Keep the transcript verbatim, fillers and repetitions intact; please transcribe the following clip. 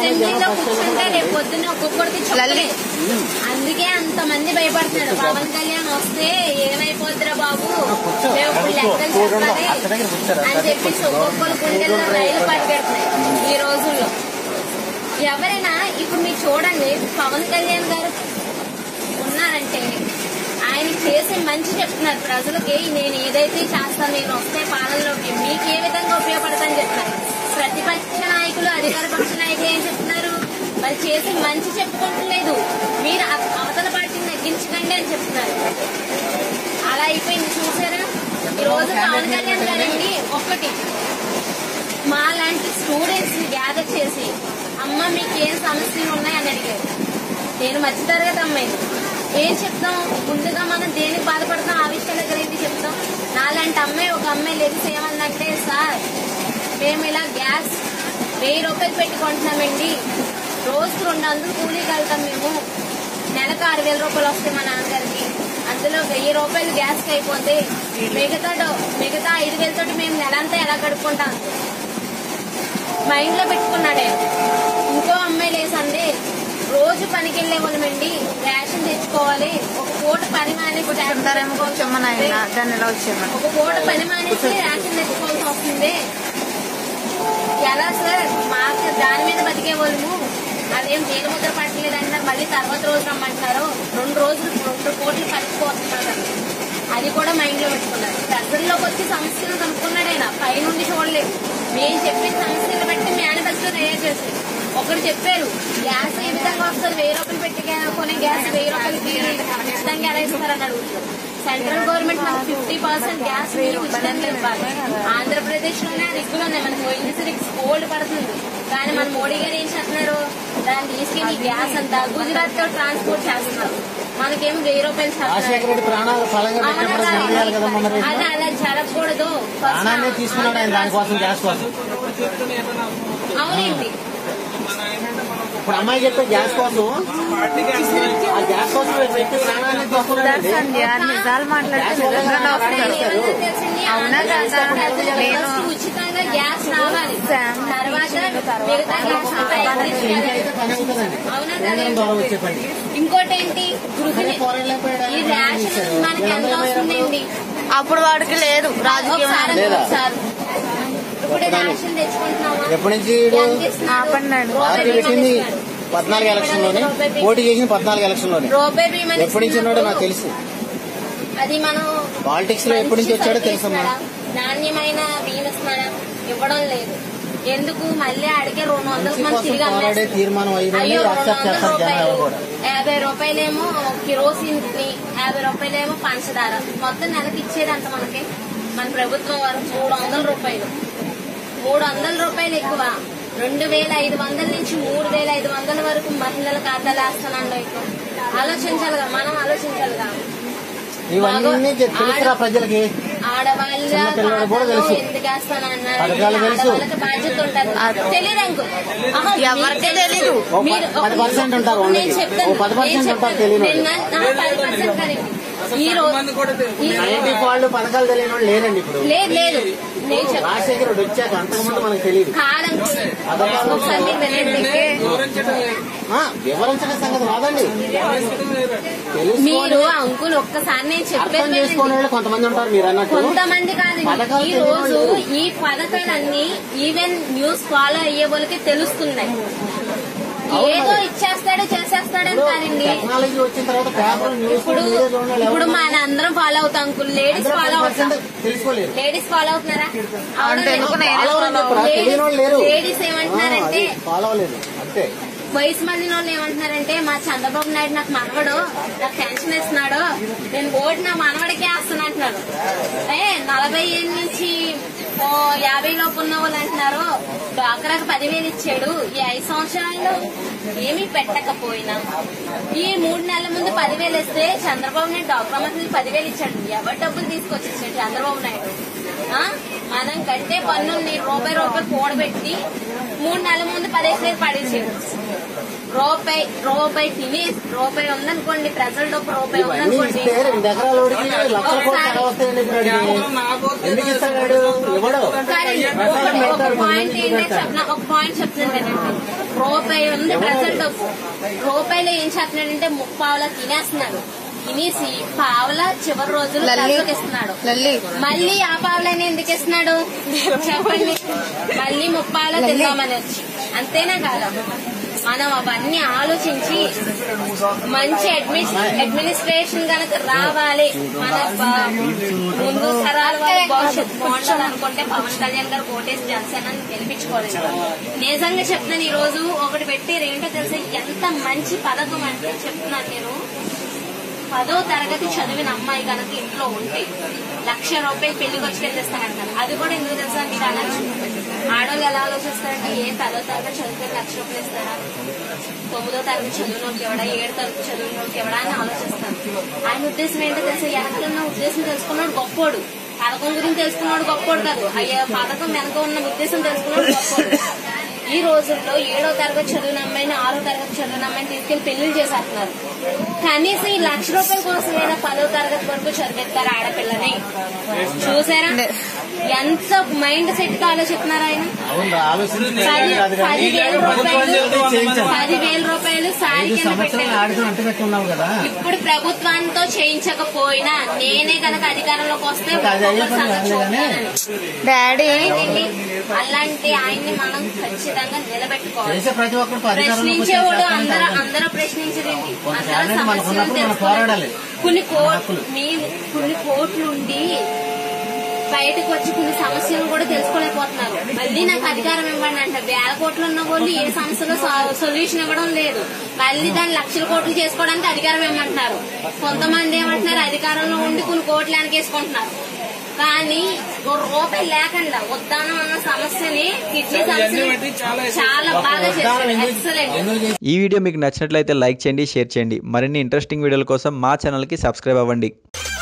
అసెంబ్లీలో కూర్చుంటే రేపు పొద్దున్న ఒక్కొక్కడికి చెప్పలేదు. అందుకే అంతమంది భయపడుతున్నారు. పవన్ కళ్యాణ్ వస్తే ఏమైపోద్దిరా బాబు, మేము ఇప్పుడు లెక్కలు చెప్పాలి అని చెప్పేసి ఒక్కొక్కరు గుండెల్లో రైలు పరిగెడుతున్నాయి ఈ రోజుల్లో. ఎవరైనా ఇప్పుడు మీరు చూడండి, పవన్ కళ్యాణ్ గారు ఉన్నారంటే ఆయన చేసే మంచి చెప్తున్నారు ప్రజలకి. నేను ఏదైతే చేస్తాను, నేను వస్తే పాలనలోకి మీకు ఏ విధంగా ఉపయోగపడతానని చెప్తున్నారు. ప్రతిపక్ష నాయకులు, అధికార పక్ష నాయకులు ఏం చెప్తున్నారు, వాళ్ళు చేసి మంచి చెప్పుకోవట్లేదు, మీరు అవతల పార్టీని తగ్గించకండి అని చెప్తున్నారు. అలా అయిపోయింది చూసారా. ఈ రోజు పవన్ కళ్యాణ్ గారండి ఒక్కటి మా లాంటి స్టూడెంట్స్ ని గ్యాదర్ చేసి, అమ్మ మీకు ఏం సమస్యలు ఉన్నాయని అడిగారు. నేను మధ్యతరగతి అమ్మాయిని, ఏం చెప్తాం, ముందుగా మనం దేనికి బాధపడతాం ఆ విషయాల గురించి చెప్తాం. నాలాంటి అమ్మాయి ఒక అమ్మాయి లెగిసి ఏమన్నంటే, సార్ మేము ఇలా గ్యాస్ వెయ్యి రూపాయలు పెట్టుకుంటున్నామండి, రోజుకు రెండు వందలు కూలీకి వెళ్తాం, మేము నెలకు ఆరు వేల రూపాయలు వస్తాయి మా నాన్నగారికి, అందులో వెయ్యి రూపాయలు గ్యాస్కి అయిపోతే మిగతా మిగతా ఐదు వేలతోటి మేము నెలంతా ఎలా గడుపుకుంటాం మైండ్ లో పెట్టుకున్నాడే. ఇంకో అమ్మాయి లేసండి, రోజు పనికి వెళ్లే వాళ్ళమండి, రేషన్ తెచ్చుకోవాలి, ఒక పూట పని మానేసి ఒక పూట పని మానేసి రేషన్ తెచ్చుకోవాల్సి వస్తుంది. ఎలా సార్, మాకు దాని మీద బతికే వాళ్ళము, అదేం వేలు ముద్ర పట్టలేదు అంటారు, మళ్ళీ తర్వాత రోజు రమ్మంటారు, రెండు రోజులు రెండు కోట్లు పట్టుకుపోతున్నారు. అది కూడా మైండ్ లో పెట్టుకున్నారు. ప్రజల్లోకి వచ్చి సమస్యలు కనుక్కున్నాడైనా, పైనుండి చూడలేదు. మేము చెప్పిన సమస్యలు బట్టి మేనిఫెస్టో తయారు చేశారు. ఒకరు చెప్పారు, గ్యాస్ ఏ విధంగా వస్తుంది, వెయ్యి రూపాయలు పెట్టి కొనే గ్యాస్ వెయ్యి రూపాయలకి ఉచితంగా ఎలా ఇస్తారని అడుగుతారు. సెంట్రల్ గవర్నమెంట్ మనకు ఫిఫ్టీ పర్సెంట్ గ్యాస్ ఉచితంగా ఇవ్వాలి. ఆంధ్రప్రదేశ్ లోనే రిక్కులు ఉన్నాయి, మనకు పోయింది గోల్డ్ పడుతుంది. కానీ మన మోడీ గారు ఏం చేస్తున్నారు, దాన్ని తీసుకెళ్లి గ్యాస్ అంతా గుజరాత్ తో ట్రాన్స్పోర్ట్ చేస్తున్నారు. మనకేం వెయ్యి రూపాయలు అలా అలా జరగకూడదు. అవునండి, ఇప్పుడు అమ్మాయి చెప్పే గ్యాస్ కోసం ఆ గ్యాస్ కోసం వ్యక్తి ప్రాణాన్ని నిజాలు మాట్లాడితే అవునా కాదా, నేను ఉచితంగా గ్యాస్ రావాలి, తర్వాత ఇంకోటి ఏంటి, ఈ రేషన్ మనకి ఎంత వస్తుందండి, అప్పుడు వాడికి లేదు రాజకీయం. ఇప్పుడు రేషన్ తెచ్చుకుంటున్నామా, ఎప్పటి నుంచి పెట్టింది పద్నాలుగు ఎలక్షన్ లోనే పోటీ చేసిన పద్నాలుగు ఎలక్షన్ లోనే ఎప్పటి నుంచి ఉన్నాడో నాకు తెలుసు. అది మనం పాలిటిక్స్ లో ఎప్పటి నుంచి వచ్చాడో తెలుసమ్మా. నాణ్యమైన బియ్యం ఇస్తున్నాడా, ఇవ్వడం లేదు. ఎందుకు మళ్ళీ అడిగే రెండు వందల మంది తిరిగి పోరాడే తీర్మానం అయ్యో రెండు వందల రూపాయలు, యాభై రూపాయలేమో కిరోసిన్ ని, యాభై రూపాయలేమో పంచదార, మొత్తం నెలకి ఇచ్చేది అంత మనకి మన ప్రభుత్వం వారు మూడు వందల రూపాయలు మూడు వందల రూపాయలు ఎక్కువ. రెండు వేల ఐదు వందల నుంచి మూడు వేల ఐదు వందల వరకు మహిళల ఖాతాలు వేస్తానండి. ఎక్కువ ఆలోచించాలిగా, మనం ఆలోచించాలిగా. ప్రజలకి ఆడవాళ్ళ ఎందుకు వేస్తానన్నారు, ఆడవాళ్ళకి బాధ్యత ఉంటుంది. తెలియదు అంకుల్, ఎవరికి తెలీదు. పది పర్సెంట్ ఉంటారు, నేను చెప్తాను పది పర్సెంట్ కానీ ఈ రోజు పథకాలు తెలియని వాళ్ళు లేరండి. ఇప్పుడు లేదు లేదు రాజశేఖర్ వచ్చాక అంతకుముందు మనకు తెలియదు. వివరించడం సంగతి రాదండి. మీరు అంకుల్ ఒక్కసారి నేను చెప్పాను చేసుకోని వాళ్ళు కొంతమంది ఉంటారు, మీరు అన్నట్టు కొంతమంది కాదు. ఈ రోజు ఈ పథకాలన్నీ ఈవెన్ న్యూస్ ఫాలో అయ్యే వాళ్ళకి తెలుస్తున్నాయి. ఏదో ఇచ్చేస్తాడో చేసేస్తాడని కాదండి. ఇప్పుడు ఇప్పుడు మన అందరం ఫాలో అవుతాం అంకుల్, లేడీస్ ఫాలో అవుతాం. లేడీస్ ఫాలో అవుతున్నారా? లేడీస్ ఏమంటున్నారంటే, వయసు మంది వాళ్ళు ఏమంటున్నారంటే, మా చంద్రబాబు నాయుడు నాకు మనవడు, నాకు పెన్షన్ ఇస్తున్నాడు, నేను ఓటు నా మనవడికే వేస్తాను అంటున్నాడు. ఏ నలభై ఏళ్ళ నుంచి యాభై లోపు ఉన్న వాళ్ళు అంటున్నారు డాక్రాకు పదివేలు ఇచ్చాడు. ఈ ఐదు సంవత్సరాల్లో ఏమీ పెట్టకపోయినా ఈ మూడు నెలల ముందు పదివేలు ఇస్తే చంద్రబాబు నాయుడు డాక్రా మంది పదివేలు ఇచ్చాడు. ఎవరి డబ్బులు తీసుకొచ్చి ఇచ్చాడు చంద్రబాబు నాయుడు? మనం కంటే పన్నుల్ని రూపాయి రూపాయి కూడబెట్టి మూడు నెలల ముందు పదిహేను వేలు పడేసాడు. రూపాయి రూపాయి తిని రూపాయి ఉందనుకోండి, ప్రజల డబ్బు రూపాయి ఇవన్నీ ఉందనుకోండి, ఇస్తే రెండు ఎకరాల వాడికి లక్షల కోట్లు ఎలా వస్తాయండి ఇప్పుడు వాడికి? ఎందుకు ఇస్తాడు? ఇవ్వడు. కానీ ఒక పాయింట్ ఏంటంటే చెప్తున్నా, ఒక పాయింట్ చెప్తున్నాను కదండి. రూపాయి ఉంది ప్రజల డబ్బు, రూపాయలు ఏం చేస్తున్నాడంటే ముప్పావులా తినేస్తున్నాడు. తినేసి పావుల చివరి రోజులు ప్రజలకు ఇస్తున్నాడు. మళ్ళీ ఆ పావులని ఎందుకు ఇస్తున్నాడు చెప్పండి? మళ్ళీ ముప్పావులా తిందామని వచ్చి, అంతేనా కాదా? మనం అవన్నీ ఆలోచించి మంచి అడ్మినిస్ట్రేషన్ కనుక రావాలి, మన ముందు తరాల వాళ్ళ భవిష్యత్తు బాగుండాలి అనుకుంటే పవన్ కళ్యాణ్ గారు ఓటేసి జనసేన గెలిపించుకోలేదు. నిజంగా చెప్తున్నాను, ఈ రోజు ఒకటి పెట్టారు ఏంటో తెలుసా, ఎంత మంచి పథకం అంటే చెప్తున్నాను నేను. పదో తరగతి చదివిన అమ్మాయి కనుక ఇంట్లో ఉంటే లక్ష రూపాయలు పెళ్లికి వచ్చి వెళ్ళిస్తానంటారు. అది కూడా ఎందుకు తెలుసా మీరు అనొచ్చు, ఆడవాళ్ళు ఎలా ఆలోచిస్తారంటే ఏ పదో తరగతి చదివితే లక్ష రూపాయలు ఇస్తారా, తొమ్మిదో తరగతి చదువులోకి ఎవడా, ఏడు తరగతి చదువులోకి ఎవడా అని ఆలోచిస్తారు. ఆయన ఉద్దేశం ఏంటో తెలుసా, వెనకలున్న ఉద్దేశం తెలుసుకున్నాడు గొప్పోడు, పథకం గురించి తెలుసుకున్నాడు గొప్పోడు కాదు, అయ్యా పథకం వెనక ఉన్న ఉద్దేశం తెలుసుకున్నాడు గొప్పోడు. ఈ రోజుల్లో ఏడో తరగతి చదివిన అమ్మాయిని, ఆరో తరగతి చదివిన అమ్మాయిని తీసుకెళ్లి పెళ్లిళ్ళు చేసేస్తున్నారు. కనీసం ఈ లక్ష రూపాయల కోసం అయినా పదో తరగతి వరకు చదివిస్తారు ఆడపిల్లని. చూసారా ఎంత మైండ్ సెట్ గా ఆలోచిస్తున్నారు ఆయన? పదివేల రూపాయలు పదివేల రూపాయలు సారీ కింద పెట్టారు. ఇప్పుడు ప్రభుత్వంతో చేయించకపోయినా నేనే కనుక అధికారంలోకి వస్తే డాడీ అలాంటి ఆయన్ని మనం ఖచ్చితంగా నిలబెట్టుకోవాలి. ప్రశ్నించేవాడు అందరూ అందరూ ప్రశ్నించరండి, అందరూ సమస్యలు తెలుసుకోవాలి. కొన్ని కోట్లు మీ కొన్ని కోట్లు ఉండి బయటకు వచ్చి కొన్ని సమస్యలు కూడా తెలుసుకోలేకపోతున్నారు. మళ్ళీ నాకు అధికారం ఇవ్వండి అంటే వేల కోట్లు ఉన్న వాళ్ళు ఏ సమస్యలో సొల్యూషన్ ఇవ్వడం లేదు. మళ్ళీ దాన్ని లక్షల కోట్లు చేసుకోవడానికి అధికారం ఇవ్వమంటున్నారు. కొంతమంది ఏమంటున్నారు, అధికారంలో ఉండి కొన్ని కోట్లు వెనకేసుకుంటున్నారు. కానీ రూపాయి లేకుండా ఉద్దానం అన్న సమస్యని కిడ్నీ సమస్యని చాలా బాగా చేస్తారు. ఎక్సలెంట్. ఈ వీడియో మీకు నచ్చినట్లయితే లైక్ చేయండి, షేర్ చేయండి. మరిన్ని ఇంట్రెస్టింగ్ వీడియోల కోసం మా ఛానల్ కి సబ్స్క్రైబ్ అవ్వండి.